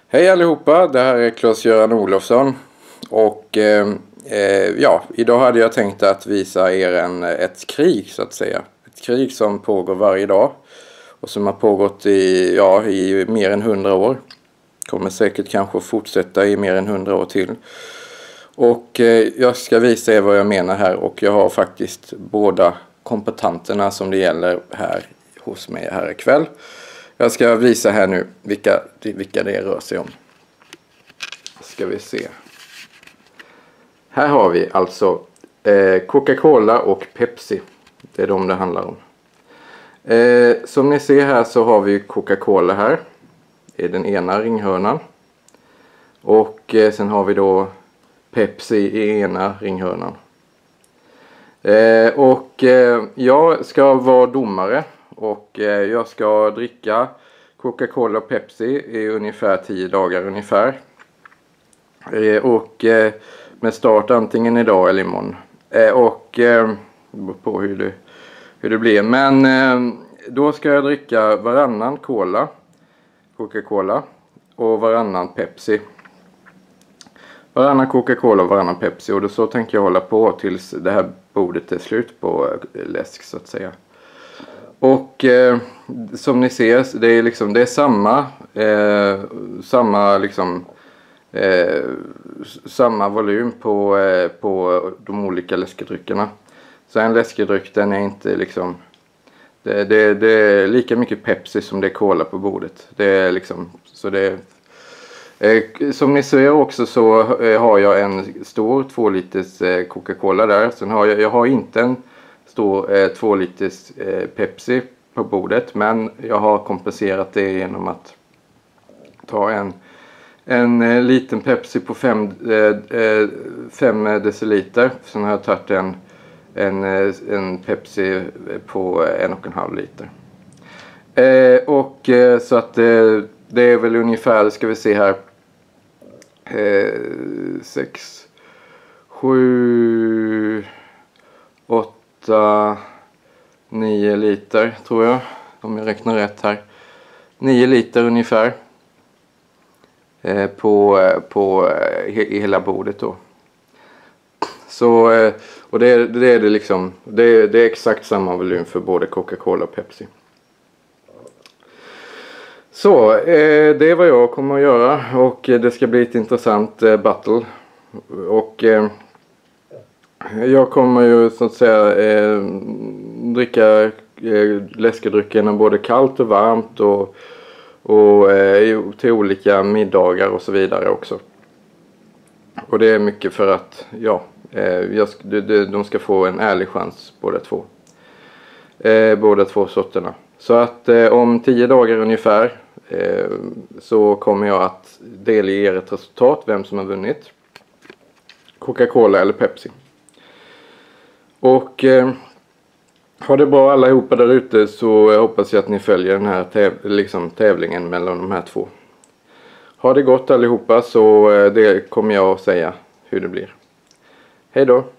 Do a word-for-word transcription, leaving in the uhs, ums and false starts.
Hej allihopa, det här är Claes-Göran Olofsson och eh, eh, ja, idag hade jag tänkt att visa er en, ett krig så att säga. Ett krig som pågår varje dag och som har pågått i, ja, i mer än hundra år. Kommer säkert kanske fortsätta i mer än hundra år till. Och eh, jag ska visa er vad jag menar här, och jag har faktiskt båda kompetenterna som det gäller här hos mig här ikväll. Jag ska visa här nu vilka, vilka det rör sig om. Ska vi se. Här har vi alltså eh, Coca-Cola och Pepsi. Det är de det handlar om. Eh, som ni ser här så har vi Coca-Cola här. I den ena ringhörnan. Och eh, sen har vi då Pepsi i ena ringhörnan. Eh, och eh, jag ska vara domare. Och eh, jag ska dricka Coca-Cola och Pepsi i ungefär tio dagar ungefär. Eh, och eh, med start antingen idag eller imorgon. Eh, och eh, på hur det, hur det blir. Men eh, då ska jag dricka varannan cola, Coca-Cola, och varannan Pepsi. Varannan Coca-Cola och varannan Pepsi. Och då så tänker jag hålla på tills det här bordet är slut på läsk så att säga. Och eh, som ni ser, det är liksom det är samma eh, samma liksom eh, samma volym på eh, på de olika läskedryckerna. Så en läskedryck, den är inte liksom det, det, det är lika mycket Pepsi som det är cola på bordet. Det är liksom så det eh, som ni ser också så eh, har jag en stor två liters eh, Coca-Cola där. Sen har jag jag har inte en stor eh, två liters eh, Pepsi på bordet, men jag har kompenserat det genom att ta en en eh, liten Pepsi på fem deciliter. Sen har jag tagit en en en Pepsi på en och en halv liter. Eh, och eh, så att eh, det är väl ungefär, ska vi se här, eh, sex, sju, åtta, nio liter tror jag, om jag räknar rätt här. nio liter ungefär eh, på, på he, i hela bordet då. Så, eh, och det, det är det liksom, det, det är exakt samma volym för både Coca-Cola och Pepsi. Så, eh, det är vad jag kommer att göra, och det ska bli ett intressant eh, battle. Och eh, jag kommer ju så att säga eh, dricka eh, läskedryckerna både kallt och varmt och, och eh, till olika middagar och så vidare också. Och det är mycket för att ja, eh, jag, de, de ska få en ärlig chans båda två. Eh, båda två sorterna. Så att eh, om tio dagar ungefär eh, så kommer jag att delge er ett resultat, vem som har vunnit. Coca-Cola eller Pepsi. Och eh, har det bra allihopa där ute, så hoppas jag att ni följer den här täv liksom tävlingen mellan de här två. Har det gott allihopa, så eh, det kommer jag att säga hur det blir. Hej då!